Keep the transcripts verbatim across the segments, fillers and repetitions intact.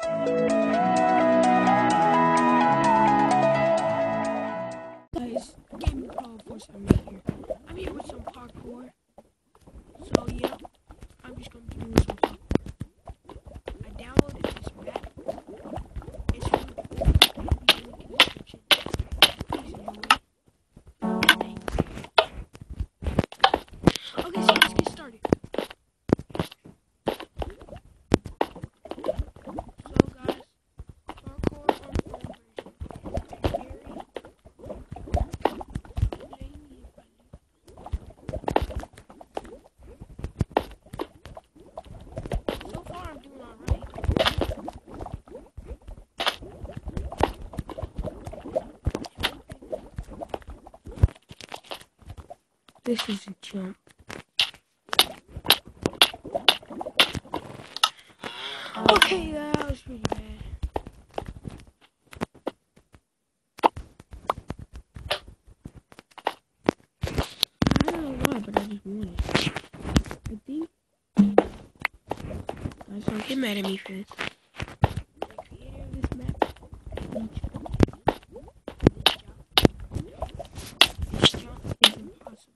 Guys, game call for some here. I'm here with some parkour. So yeah, I'm just gonna be doing some parkour. I downloaded this map. It's really cool. I'll leave the link in the description. Please enjoy. Thanks. Okay, so let's get started. So guys, parkour on phone version. So far I'm doing alright. This is a jump. Okay, that was pretty bad. I don't know why, but I just won it. I think. Guys, don't get mad at me for this. The creator of this map, this jump is impossible.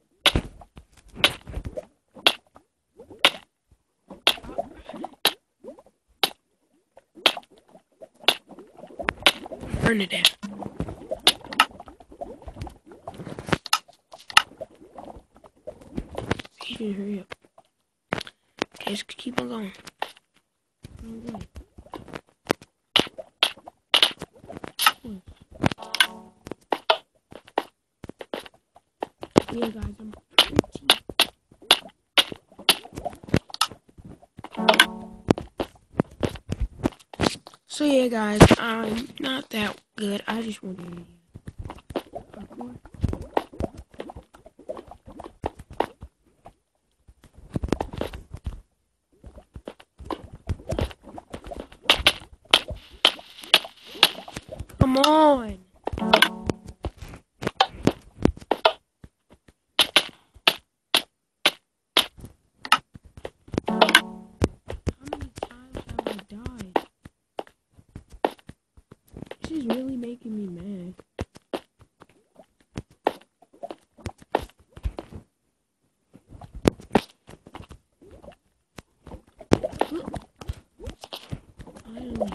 Burn it down. You should hurry up. Okay, just keep on going. Okay. Yeah, guys, I'm pretty. So yeah, guys, I'm not that good. I just want to parkour. Come on. How many times have I died? This is really making me mad. Finally.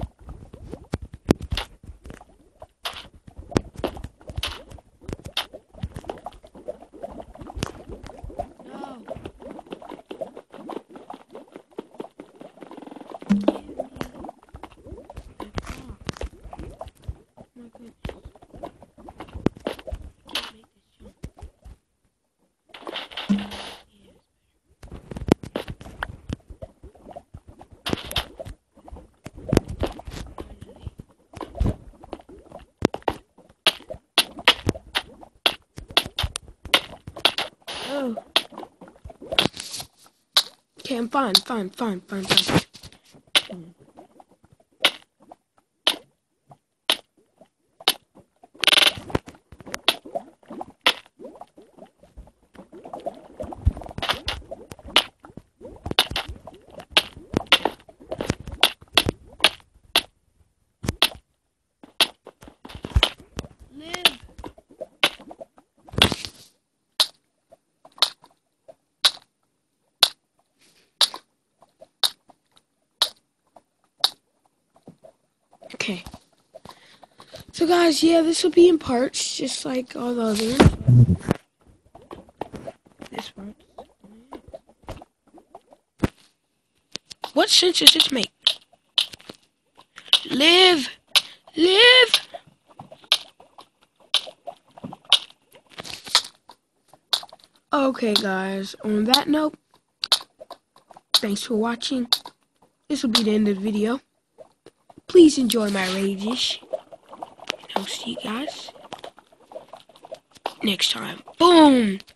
Oh. Okay, I'm fine, fine, fine, fine, fine. Live. Okay. So guys, yeah, this will be in parts, just like all the others. This part. What sense does this make? Live! Live! Okay, guys, on that note, thanks for watching. This will be the end of the video. Please enjoy my rages. And I'll see you guys next time. Boom!